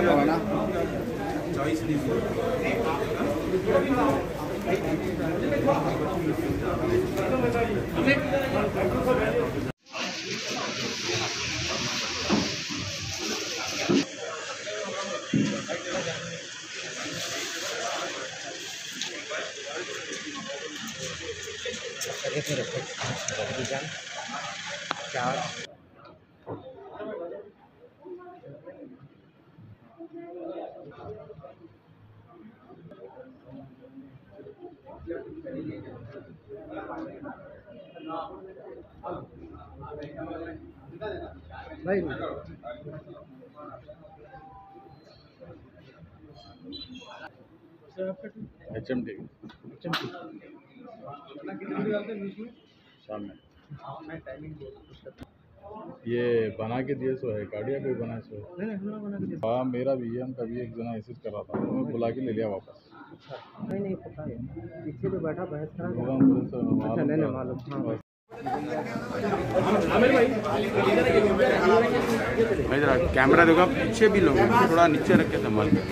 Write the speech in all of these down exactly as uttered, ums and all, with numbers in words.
भाई H M T शाम में ये बना के दिए सो है गाड़िया कोई बना सो हाँ मेरा भी है कभी एक जना ऐसे कर रहा था तो मैं बुला के ले लिया वापस। अच्छा नहीं नहीं पता है पीछे तो बैठा बहस करा अच्छा नहीं नहीं मालूम हाँ भाई जरा कैमरा देखो पीछे भी लोग थोड़ा नीचे रख के संभाल के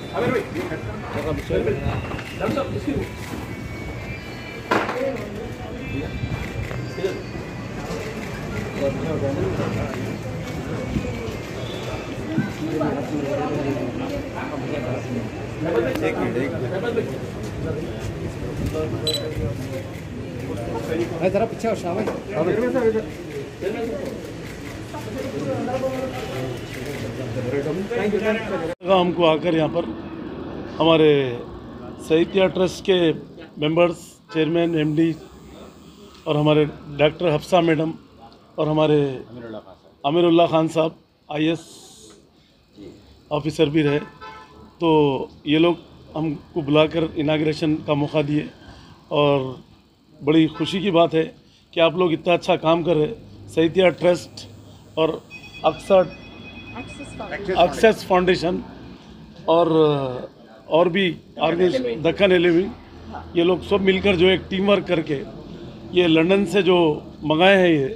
एक मिनट एक भाई जरा पीछे हो शाबाश हमको आकर यहाँ पर हमारे साहित्य ट्रस्ट के मेंबर्स, चेयरमैन, एमडी और हमारे डॉक्टर हफ्सा मैडम और हमारे अमीरुल्लाह खान साहब आईएएस ऑफिसर भी रहे, तो ये लोग हमको बुलाकर इनाग्रेशन का मौका दिए और बड़ी खुशी की बात है कि आप लोग इतना अच्छा काम कर रहे हैं। साहित्य ट्रस्ट और अक्सर एक्सेस फाउंडेशन और और भी ऑर्गेनाइजेशन दक्कन इलेवन, ये लोग सब मिलकर जो एक टीम वर्क करके ये लंदन से जो मंगाए हैं ये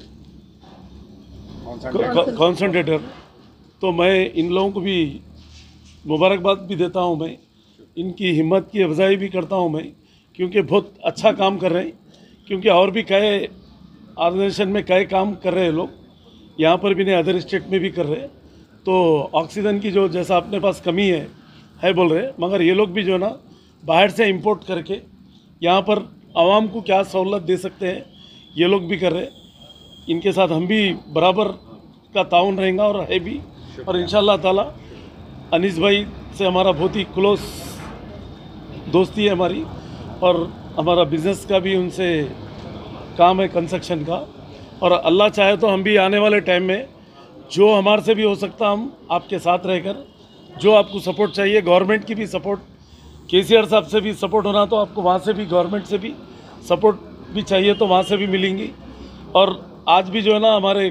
कॉन्सेंट्रेटर, तो मैं इन लोगों को भी मुबारकबाद भी देता हूं। मैं इनकी हिम्मत की अफजाई भी करता हूं मैं, क्योंकि बहुत अच्छा काम कर रहे हैं। क्योंकि और भी कई ऑर्गेनाइजेशन में कई काम कर रहे हैं लोग, यहाँ पर भी नहीं अदर स्टेट में भी कर रहे हैं। तो ऑक्सीजन की जो जैसा अपने पास कमी है है बोल रहे, मगर ये लोग भी जो ना बाहर से इंपोर्ट करके यहाँ पर आवाम को क्या सहूलत दे सकते हैं ये लोग भी कर रहे। इनके साथ हम भी बराबर का ताउन रहेंगे और है भी, और इंशाअल्लाह ताला अनीस भाई से हमारा बहुत ही क्लोज दोस्ती है हमारी, और हमारा बिज़नेस का भी उनसे काम है कंस्ट्रक्शन का। और अल्लाह चाहे तो हम भी आने वाले टाइम में जो हमारे से भी हो सकता हम आपके साथ रहकर, जो आपको सपोर्ट चाहिए, गवर्नमेंट की भी सपोर्ट, केसीआर साहब से भी सपोर्ट होना तो आपको वहाँ से भी गवर्नमेंट से भी सपोर्ट भी चाहिए तो वहाँ से भी मिलेंगी। और आज भी जो है ना हमारे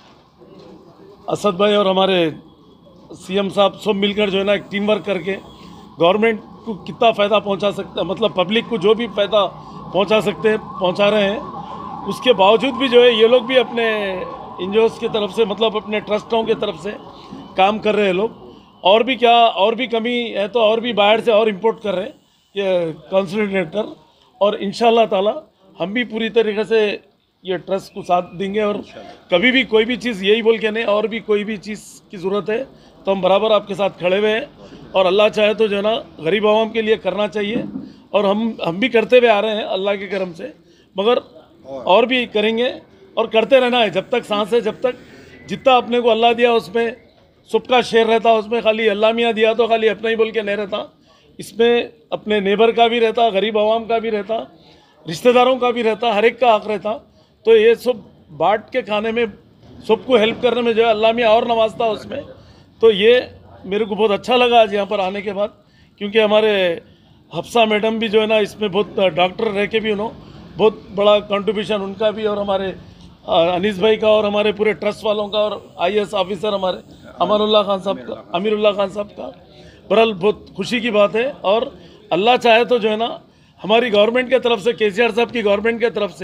असद भाई और हमारे सीएम साहब सब मिलकर जो है ना एक टीम वर्क करके गवर्नमेंट को कितना फ़ायदा पहुंचा सकता है, मतलब पब्लिक को जो भी फ़ायदा पहुंचा सकते हैं पहुंचा रहे हैं। उसके बावजूद भी जो है ये लोग भी अपने एनजीओज़ की तरफ से, मतलब अपने ट्रस्टों की तरफ से काम कर रहे हैं लोग। और भी क्या और भी कमी है तो और भी बाहर से और इंपोर्ट कर रहे हैं ये कंसंट्रेटर, और इंशाल्लाह ताला हम भी पूरी तरीके से ये ट्रस्ट को साथ देंगे। और कभी भी कोई भी चीज़ यही बोल के नहीं, और भी कोई भी चीज़ की ज़रूरत है तो हम बराबर आपके साथ खड़े हुए हैं। और अल्लाह चाहे तो जो है ना गरीब आवाम के लिए करना चाहिए, और हम हम भी करते हुए आ रहे हैं अल्लाह के करम से, मगर और भी करेंगे और करते रहना है जब तक सांस है, जब तक जितना अपने को अल्लाह दिया उसमें सबका शेयर रहता, उसमें खाली अल्लाह मियाँ दिया तो खाली अपना ही बोल के नहीं रहता, इसमें अपने नेबर का भी रहता, गरीब आवाम का भी रहता, रिश्तेदारों का भी रहता, हर एक का हक रहता। तो ये सब बांट के खाने में, सबको हेल्प करने में जो है अल्लाह मियाँ और नवाजता उसमें। तो ये मेरे को बहुत अच्छा लगा आज यहाँ पर आने के बाद, क्योंकि हमारे हफ्सा मैडम भी जो है ना इसमें बहुत डॉक्टर रह के भी उन्होंने बहुत बड़ा कंट्रीब्यूशन उनका भी, और हमारे अनीस भाई का, और हमारे पूरे ट्रस्ट वालों का, और आईएएस ऑफिसर हमारे अमीरुल्लाह खान साहब का अमीरुल्लाह खान साहब का। बहरहाल बहुत खुशी की बात है। और अल्लाह चाहे तो जो है ना हमारी गवर्नमेंट के तरफ से, केसीआर साहब की गवर्नमेंट के तरफ से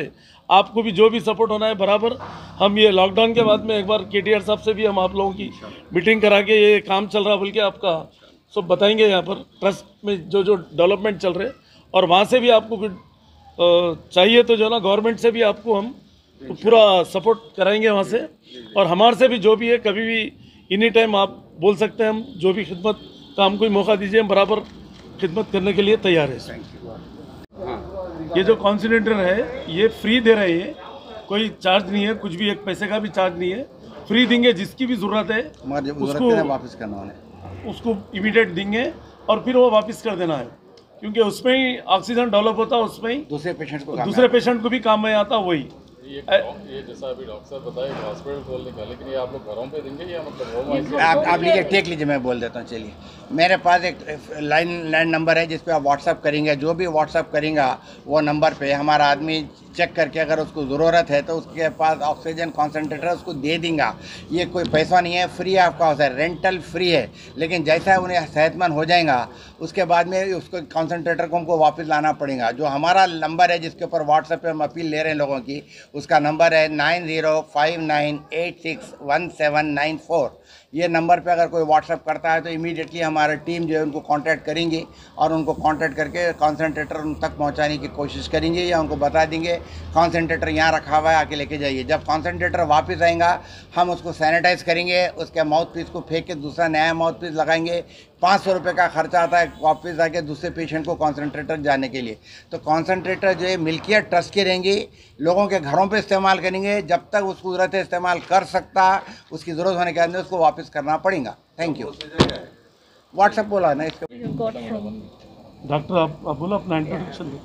आपको भी जो भी सपोर्ट होना है बराबर। हम ये लॉकडाउन के बाद में एक बार के टी आर साहब से भी हम आप लोगों की मीटिंग करा के ये काम चल रहा बोल के आपका सब बताएंगे यहाँ पर ट्रस्ट में जो जो डेवलपमेंट चल रहे, और वहाँ से भी आपको कुछ चाहिए तो जो ना गवर्नमेंट से भी आपको हम तो पूरा सपोर्ट कराएंगे वहाँ से, और हमारे से भी जो भी है कभी भी एनी टाइम आप बोल सकते हैं, हम जो भी खिदमत का हमको ही मौका दीजिए, हम बराबर खिदमत करने के लिए तैयार है। ये जो कॉन्सेंट्रेटर है ये फ्री दे रहे हैं, कोई चार्ज नहीं है, कुछ भी एक पैसे का भी चार्ज नहीं है, फ्री देंगे। जिसकी भी ज़रूरत है उसको वापस करना है, उसको इमीडिएट देंगे और फिर वो वापस कर देना है, क्योंकि उसमें ही ऑक्सीजन डेवलप होता है, उसमें ही दूसरे पेशेंट को दूसरे पेशेंट को भी काम में आता वही। ये ये जैसा अभी डॉक्टर साहब बताए हॉस्पिटल खोलने का, लेकिन ये आप लोग घरों पे देंगे या मतलब होम आइसोलेशन? आप आप लीजिए, टेक लीजिए, मैं बोल देता हूँ। चलिए, मेरे पास एक लाइन लैंड नंबर है जिस पे आप व्हाट्सअप करेंगे, जो भी व्हाट्सअप करेंगे वो नंबर पे हमारा आदमी चेक करके अगर उसको ज़रूरत है तो उसके पास ऑक्सीजन कॉन्सेंट्रेटर उसको दे देंगे। ये कोई पैसा नहीं है, फ्री आपका होता है, रेंटल फ्री है। लेकिन जैसा उन्हें सेहतमंद हो जाएगा उसके बाद में उसको कॉन्सेंट्रेटर को हमको वापस लाना पड़ेगा। जो हमारा नंबर है जिसके ऊपर व्हाट्सएप पे हम अपील ले रहे हैं लोगों की, उसका नंबर है nine zero five nine eight six one seven nine four. ये नंबर पे अगर कोई व्हाट्सएप करता है तो इमीडिएटली हमारा टीम जो है उनको कांटेक्ट करेंगे और उनको कांटेक्ट करके कॉन्सेंट्रेटर उन तक पहुंचाने की कोशिश करेंगे, या उनको बता देंगे कॉन्सेंट्रेटर यहाँ रखा हुआ है, आके लेके जाइए। जब कॉन्सेंट्रेटर वापस आएगा हम उसको सैनिटाइज करेंगे, उसके माउथ पीस को फेंक के दूसरा नया माउथ पीस लगाएंगे। पाँच सौ रुपये का खर्चा आता है वापस आके दूसरे पेशेंट को कॉन्सेंट्रेटर जाने के लिए। तो कॉन्सेंट्रेटर जो है मिल्कियत ट्रस्ट के रहेंगे, लोगों के घरों पे इस्तेमाल करेंगे, जब तक उसको ज़रूरत है इस्तेमाल कर सकता, उसकी ज़रूरत होने के बाद उसको वापस करना पड़ेगा। Thank you. व्हाट्सएप बोला ना इसका डॉक्टर आप, आप बोला अपना introduction.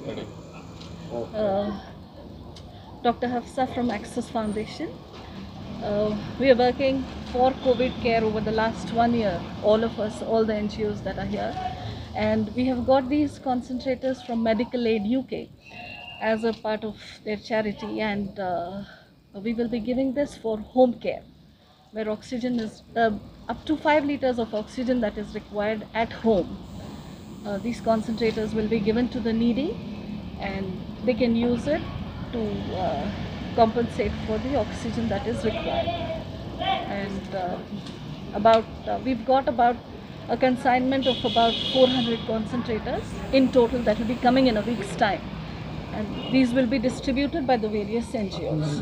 Doctor Hafsa from Access Foundation. Uh, we are working for COVID care over the last one year, all of us, all the N G Os that are here. And we have got these concentrators from Medical Aid U K as a part of their charity. And uh, we will be giving this for home care, where oxygen is uh, up to five liters of oxygen that is required at home. Uh, these concentrators will be given to the needy and they can use it to uh, compensate for the oxygen that is required. And uh, about uh, we've got about a consignment of about four hundred concentrators in total that will be coming in a week's time, and these will be distributed by the various N G Os.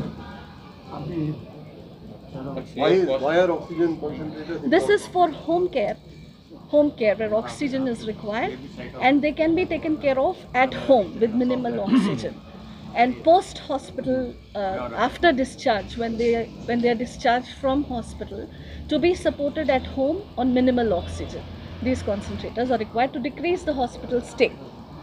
Why, why are oxygen concentrators? This is for home care, home care where oxygen is required and they can be taken care of at home with minimal oxygen. And post hospital, uh, after discharge, when they when they are discharged from hospital, to be supported at home on minimal oxygen. These concentrators are required to decrease the hospital stay.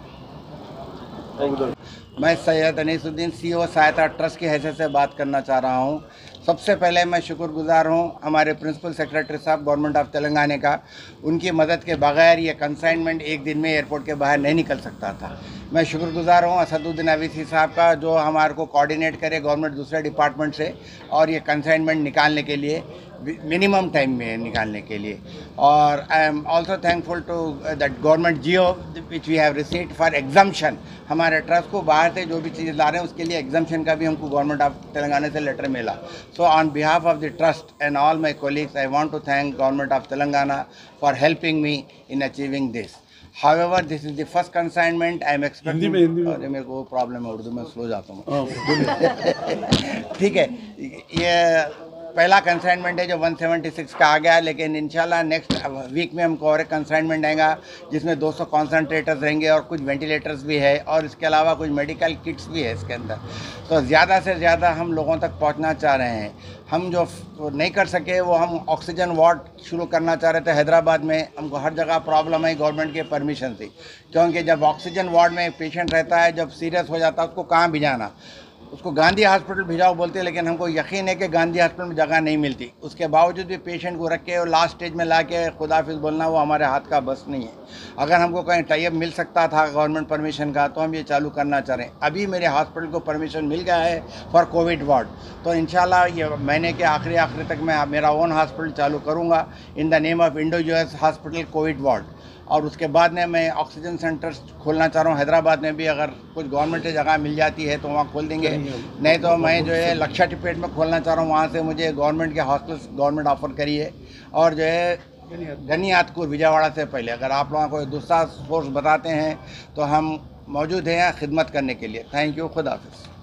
मैं सैयद अनीसुद्दीन सी ओ सहायता trust की हैसियत से बात करना चाह रहा हूँ। सबसे पहले मैं शुक्रगुजार हूँ हमारे प्रिंसिपल सेक्रेटरी साहब गवर्नमेंट ऑफ तेलंगाना का। उनकी मदद के बगैर ये कंसाइनमेंट एक दिन में एयरपोर्ट के बाहर नहीं निकल सकता था। मैं शुक्रगुजार हूँ असदुद्दीन अवीसी साहब का, जो हमारे को कोऑर्डिनेट करे गवर्नमेंट दूसरे डिपार्टमेंट से और ये कंसाइनमेंट निकालने के लिए, मिनिमम टाइम में निकालने के लिए। और I am also thankful to that government GO which we have received for exemption. हमारे ट्रस्ट को बाहर से जो भी चीज़ ला रहे हैं उसके लिए एग्जाम्शन का भी हमको गवर्नमेंट ऑफ तेलंगाना से लेटर मिला। So on behalf of the trust and all my colleagues I want to thank government of Telangana for helping me in achieving this. However, this is the first consignment. I am expecting. Hindi में हिंदी में अरे मेरे को problem है उर्दू में, slow जाता हूँ। ठीक है, ये पहला कंसाइनमेंट है जो एक सौ छिहत्तर का आ गया, लेकिन इंशाल्लाह नेक्स्ट वीक में हमको और एक कंसाइनमेंट आएगा जिसमें दो सौ कॉन्सेंट्रेटर्स रहेंगे और कुछ वेंटिलेटर्स भी है और इसके अलावा कुछ मेडिकल किट्स भी है इसके अंदर। तो ज़्यादा से ज़्यादा हम लोगों तक पहुंचना चाह रहे हैं। हम जो नहीं कर सके वो हम ऑक्सीजन वार्ड शुरू करना चाह रहे थे हैदराबाद में। हमको हर जगह प्रॉब्लम है गवर्नमेंट के परमिशन से, क्योंकि जब ऑक्सीजन वार्ड में एक पेशेंट रहता है, जब सीरियस हो जाता है उसको कहाँ भिजाना, उसको गांधी हॉस्पिटल भिजाओ बोलते हैं, लेकिन हमको यकीन है कि गांधी हॉस्पिटल में जगह नहीं मिलती। उसके बावजूद भी पेशेंट को रख के और लास्ट स्टेज में ला के खुदाफिज बोलना वो हमारे हाथ का बस नहीं है। अगर हमको कहीं टाइप मिल सकता था गवर्नमेंट परमिशन का तो हम ये चालू करना चाह रहे हैं। अभी मेरे हॉस्पिटल को परमिशन मिल गया है फॉर कोविड वार्ड, तो इंशाल्लाह ये महीने के आखिरी आखिरी तक मैं मेरा ओन हॉस्पिटल चालू करूँगा in the name of Indo US hospital Covid ward. और उसके बाद में मैं ऑक्सीजन सेंटर खोलना चाह रहा हूँ हैदराबाद में भी। अगर कुछ गवर्नमेंट जगह मिल जाती है तो वहाँ खोल देंगे, नहीं तो मैं जो है लक्षाटीपेट में खोलना चाह रहा हूँ। वहाँ से मुझे गवर्नमेंट के हॉस्टल्स गवर्नमेंट ऑफर करी है। और जो है गनियातपुर विजयवाड़ा से पहले अगर आप लोगों को दूसरा सोर्स बताते हैं तो हम मौजूद हैं खिदमत करने के लिए। थैंक यू, खुदा हाफिज़।